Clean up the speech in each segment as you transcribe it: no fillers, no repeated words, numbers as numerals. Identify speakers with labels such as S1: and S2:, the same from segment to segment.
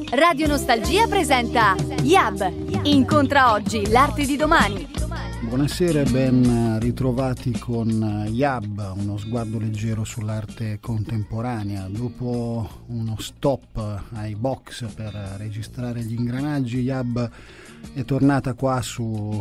S1: Radio Nostalgia presenta YAB. Incontra oggi l'arte di domani.
S2: Buonasera e ben ritrovati con YAB, uno sguardo leggero sull'arte contemporanea. Dopo uno stop ai box per registrare gli ingranaggi, YAB è torna qua su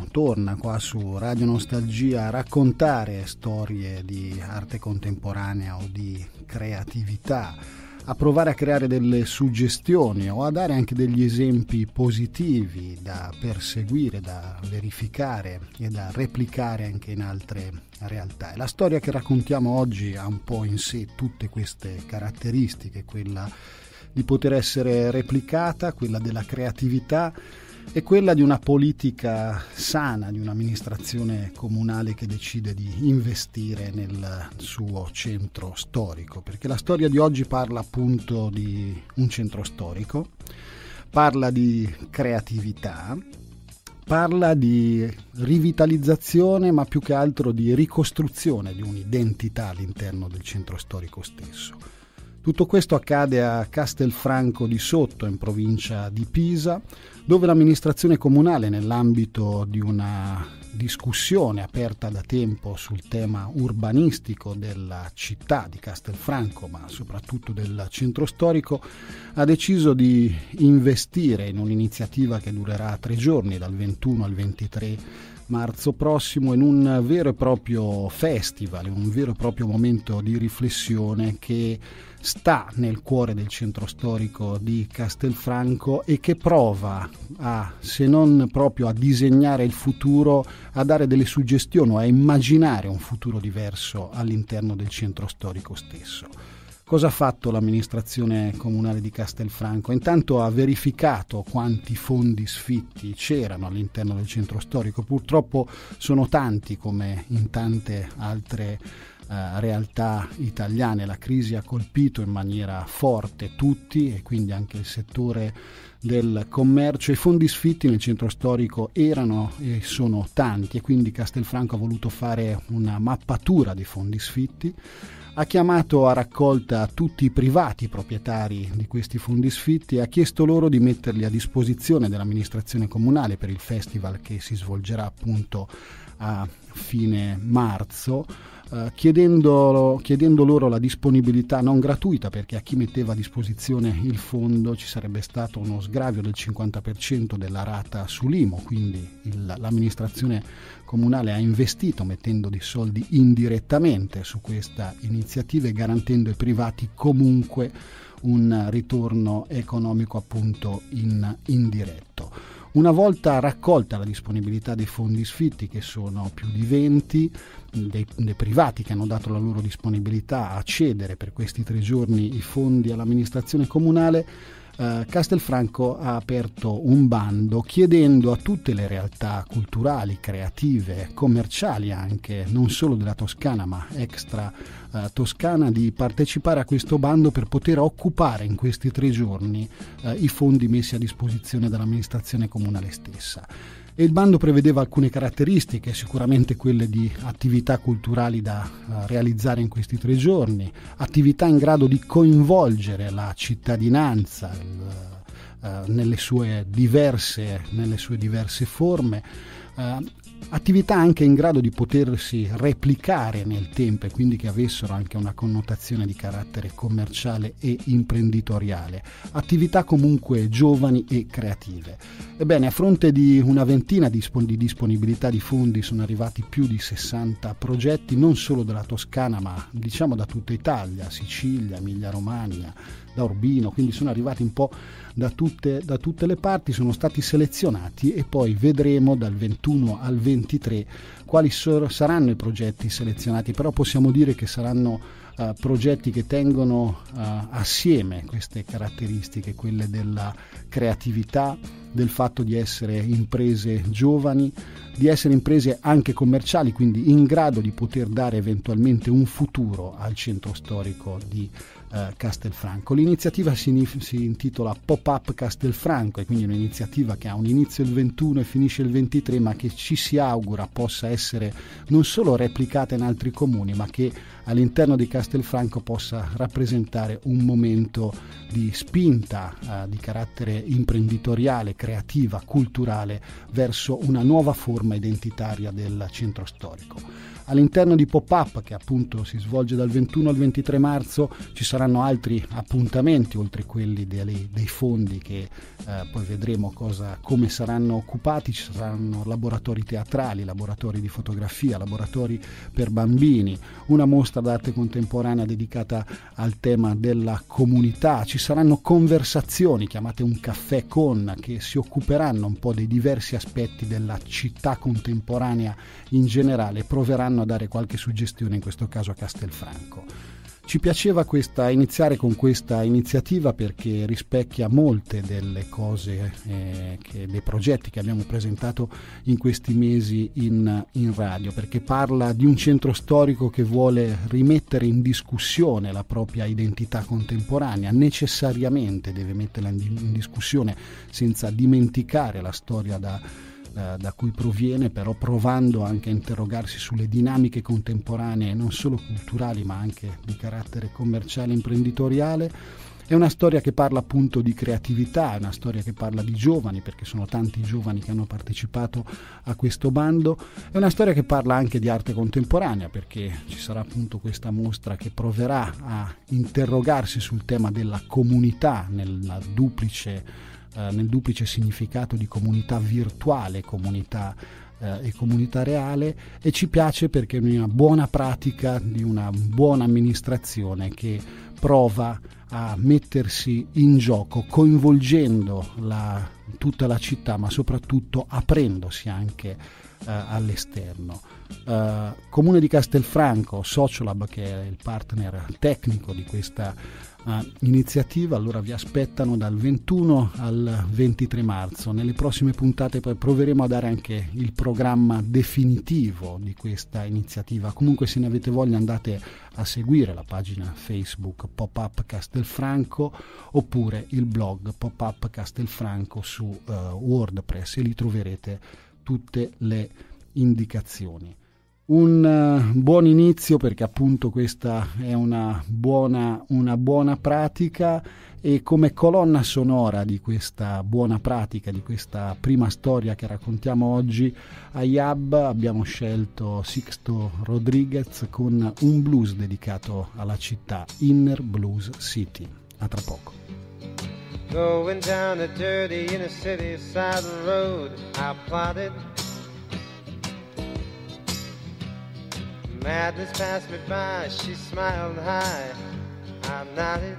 S2: Radio Nostalgia a raccontare storie di arte contemporanea o di creatività, a provare a creare delle suggestioni o a dare anche degli esempi positivi da perseguire, da verificare e da replicare anche in altre realtà. E la storia che raccontiamo oggi ha un po' in sé tutte queste caratteristiche, quella di poter essere replicata, quella della creatività e quella di una politica sana, di un'amministrazione comunale che decide di investire nel suo centro storico, perché la storia di oggi parla appunto di un centro storico, parla di creatività, parla di rivitalizzazione, ma più che altro di ricostruzione di un'identità all'interno del centro storico stesso. Tutto questo accade a Castelfranco di Sotto, in provincia di Pisa, dove l'amministrazione comunale, nell'ambito di una discussione aperta da tempo sul tema urbanistico della città di Castelfranco, ma soprattutto del centro storico, ha deciso di investire in un'iniziativa che durerà 3 giorni, dal 21 al 23 marzo prossimo, in un vero e proprio festival, in un vero e proprio momento di riflessione che sta nel cuore del centro storico di Castelfranco e che prova a, se non proprio a disegnare il futuro, a dare delle suggestioni o a immaginare un futuro diverso all'interno del centro storico stesso. Cosa ha fatto l'amministrazione comunale di Castelfranco? Intanto ha verificato quanti fondi sfitti c'erano all'interno del centro storico. Purtroppo sono tanti, come in tante altre realtà italiane. La crisi ha colpito in maniera forte tutti e quindi anche il settore del commercio. I fondi sfitti nel centro storico erano e sono tanti e quindi Castelfranco ha voluto fare una mappatura dei fondi sfitti. Ha chiamato a raccolta tutti i privati proprietari di questi fondi sfitti e ha chiesto loro di metterli a disposizione dell'amministrazione comunale per il festival che si svolgerà appunto a fine marzo, chiedendo loro la disponibilità non gratuita, perché a chi metteva a disposizione il fondo ci sarebbe stato uno sgravio del 50% della rata sull'IMU, quindi l'amministrazione comunale ha investito mettendo dei soldi indirettamente su questa iniziativa e garantendo ai privati comunque un ritorno economico appunto indiretto. Una volta raccolta la disponibilità dei fondi sfitti, che sono più di 20, dei privati che hanno dato la loro disponibilità a cedere per questi 3 giorni i fondi all'amministrazione comunale, Castelfranco ha aperto un bando chiedendo a tutte le realtà culturali, creative, commerciali anche, non solo della Toscana ma extra Toscana, di partecipare a questo bando per poter occupare in questi 3 giorni i fondi messi a disposizione dall'amministrazione comunale stessa. E il bando prevedeva alcune caratteristiche, sicuramente quelle di attività culturali da realizzare in questi 3 giorni, attività in grado di coinvolgere la cittadinanza nelle sue diverse forme, attività anche in grado di potersi replicare nel tempo e quindi che avessero anche una connotazione di carattere commerciale e imprenditoriale, attività comunque giovani e creative. Ebbene, a fronte di una ventina di disponibilità di fondi sono arrivati più di 60 progetti, non solo della Toscana ma diciamo da tutta Italia, Sicilia, Emilia Romagna, da Urbino, quindi sono arrivati un po' da tutte le parti, sono stati selezionati e poi vedremo dal 21 al 23 quali saranno i progetti selezionati, però possiamo dire che saranno progetti che tengono assieme queste caratteristiche, quelle della creatività, del fatto di essere imprese giovani, di essere imprese anche commerciali, quindi in grado di poter dare eventualmente un futuro al centro storico di Castelfranco. L'iniziativa si intitola Pop-up Castelfranco, e quindi un'iniziativa che ha un inizio il 21 e finisce il 23, ma che ci si augura possa essere non solo replicata in altri comuni, ma che all'interno di Castelfranco possa rappresentare un momento di spinta di carattere imprenditoriale, creativa, culturale verso una nuova forma identitaria del centro storico. All'interno di Pop-Up, che appunto si svolge dal 21 al 23 marzo, ci saranno altri appuntamenti oltre quelli dei fondi che poi vedremo come saranno occupati. Ci saranno laboratori teatrali, laboratori di fotografia, laboratori per bambini, una mostra d'arte contemporanea dedicata al tema della comunità. Ci saranno conversazioni chiamate Un caffè con, che si occuperanno un po' dei diversi aspetti della città contemporanea in generale, proveranno a dare qualche suggestione, in questo caso a Castelfranco. Ci piaceva iniziare con questa iniziativa perché rispecchia molte delle cose, dei progetti che abbiamo presentato in questi mesi in radio, perché parla di un centro storico che vuole rimettere in discussione la propria identità contemporanea, necessariamente deve metterla in discussione senza dimenticare la storia da cui proviene, però provando anche a interrogarsi sulle dinamiche contemporanee non solo culturali ma anche di carattere commerciale e imprenditoriale. È una storia che parla appunto di creatività, è una storia che parla di giovani, perché sono tanti giovani che hanno partecipato a questo bando, è una storia che parla anche di arte contemporanea, perché ci sarà appunto questa mostra che proverà a interrogarsi sul tema della comunità nel duplice significato di comunità virtuale e comunità reale, e ci piace perché è una buona pratica di una buona amministrazione che prova a mettersi in gioco coinvolgendo tutta la città, ma soprattutto aprendosi anche all'esterno. Comune di Castelfranco, Sociolab, che è il partner tecnico di questa iniziativa, allora vi aspettano dal 21 al 23 marzo. Nelle prossime puntate poi proveremo a dare anche il programma definitivo di questa iniziativa. Comunque, se ne avete voglia, andate a seguire la pagina Facebook Pop-Up Castelfranco oppure il blog Pop-Up Castelfranco su WordPress, e lì troverete tutte le indicazioni. Un buon inizio, perché appunto questa è una buona pratica, e come colonna sonora di questa buona pratica, di questa prima storia che raccontiamo oggi a Yab, abbiamo scelto Sixto Rodriguez con un blues dedicato alla città, Inner Blues City. A tra poco.
S3: Going down a dirty inner city side road, I plotted. Madness passed me by, she smiled high, I nodded.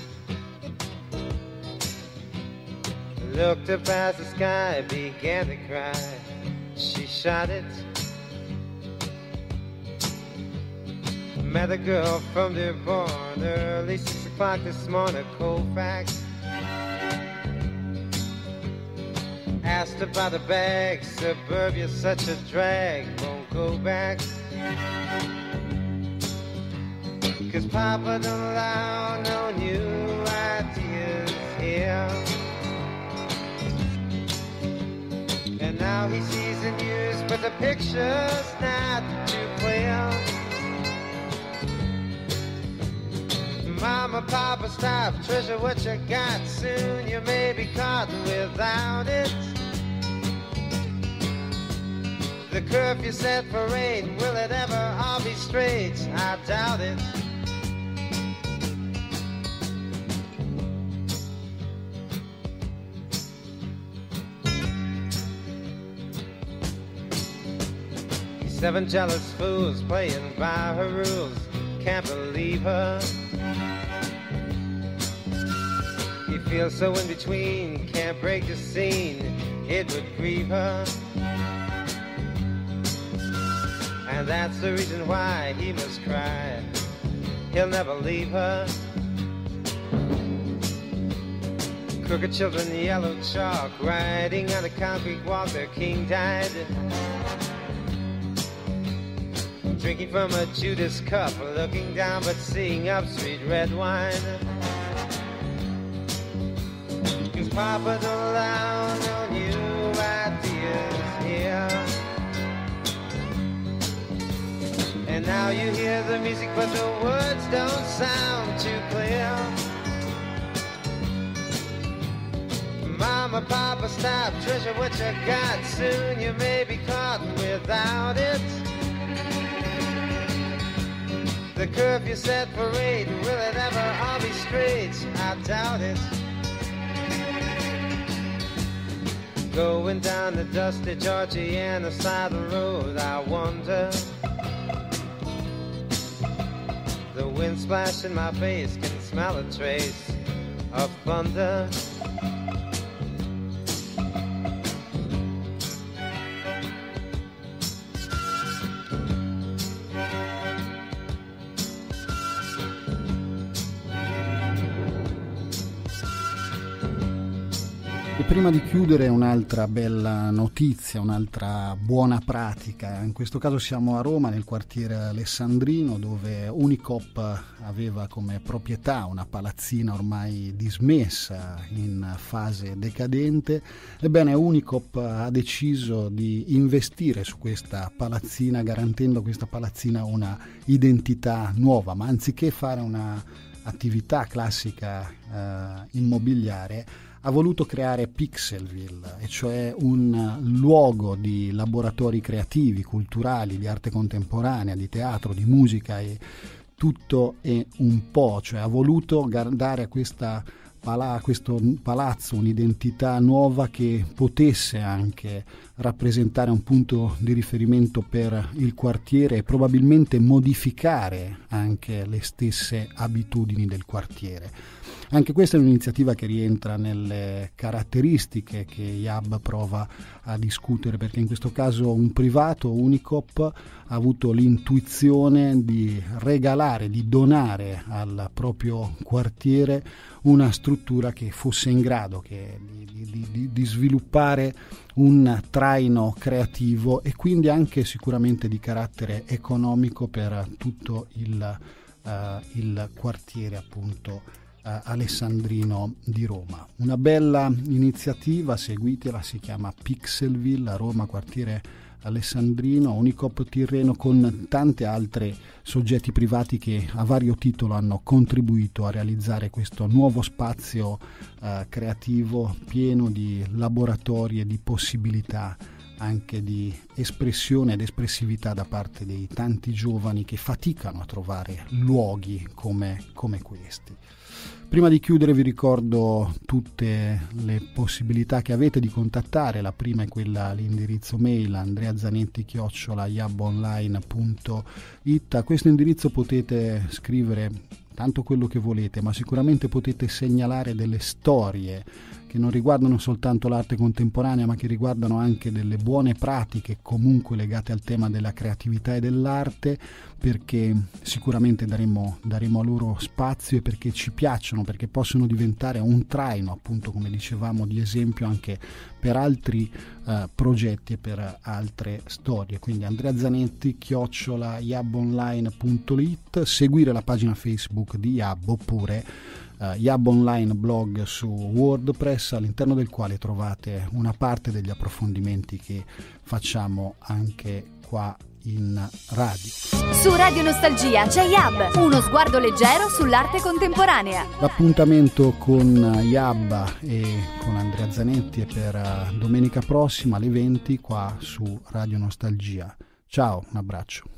S3: Looked up at the sky, began to cry, she shot it. Met a girl from Dearborn, early 6 o'clock this morning, Colfax. Asked about the bag, suburbia's such a drag, won't go back. 'Cause Papa don't allow no new ideas here. And now he sees the news, but the picture's not too clear. Mama, Papa, stop, treasure what you got. Soon you may be caught without it. The curfew set for 8, will it ever all be straight? I doubt it. Seven jealous fools playing by her rules, can't believe her. He feels so in between, can't break the scene, it would grieve her. And that's the reason why he must cry, he'll never leave her. Crooked children, yellow chalk, riding on a concrete walk, their king died. Drinking from a Judas cup, looking down but seeing up, sweet red wine. 'Cause Papa don't allow no new ideas here. Now you hear the music but the words don't sound too clear. Mama, Papa, stop, treasure what you got. Soon you may be caught without it. The curfew set parade, will it ever all be straight? I doubt it. Going down the dusty Georgiana side of the road, I wonder. The wind splash in my face, can smell a trace of thunder.
S2: E prima di chiudere un'altra bella notizia, un'altra buona pratica. In questo caso siamo a Roma, nel quartiere Alessandrino, dove Unicoop aveva come proprietà una palazzina ormai dismessa, in fase decadente. Ebbene, Unicoop ha deciso di investire su questa palazzina, garantendo a questa palazzina una identità nuova, ma anziché fare una attività classica immobiliare, ha voluto creare Pixelville, e cioè un luogo di laboratori creativi, culturali, di arte contemporanea, di teatro, di musica e tutto e un po'. Cioè ha voluto dare a questo palazzo un'identità nuova che potesse anche rappresentare un punto di riferimento per il quartiere e probabilmente modificare anche le stesse abitudini del quartiere. Anche questa è un'iniziativa che rientra nelle caratteristiche che IAB prova a discutere, perché in questo caso un privato, Unicoop, ha avuto l'intuizione di regalare, di donare al proprio quartiere una struttura che fosse in grado di sviluppare un traino creativo e quindi anche sicuramente di carattere economico per tutto il quartiere, appunto, alessandrino di Roma. Una bella iniziativa, seguitela, si chiama Pixelville, a Roma, quartiere alessandrino. Unicoop Tirreno, con tanti altri soggetti privati che a vario titolo hanno contribuito a realizzare questo nuovo spazio creativo pieno di laboratori e di possibilità anche di espressione ed espressività da parte dei tanti giovani che faticano a trovare luoghi come questi. Prima di chiudere vi ricordo tutte le possibilità che avete di contattare. La prima è quella, l'indirizzo mail andreazanetti@iabonline.it. A questo indirizzo potete scrivere tanto quello che volete, ma sicuramente potete segnalare delle storie che non riguardano soltanto l'arte contemporanea, ma che riguardano anche delle buone pratiche comunque legate al tema della creatività e dell'arte, perché sicuramente daremo a loro spazio e perché ci piacciono, perché possono diventare un traino, appunto, come dicevamo, di esempio anche per altri progetti e per altre storie. Quindi andreazanetti@iabonline.it, seguire la pagina Facebook di IAB oppure IAB Online blog su WordPress, all'interno del quale trovate una parte degli approfondimenti che facciamo anche qua in radio.
S1: Su Radio Nostalgia c'è IAB, uno sguardo leggero sull'arte contemporanea.
S2: L'appuntamento con IAB e con Andrea Zanetti è per domenica prossima alle 20 qua su Radio Nostalgia. Ciao, un abbraccio.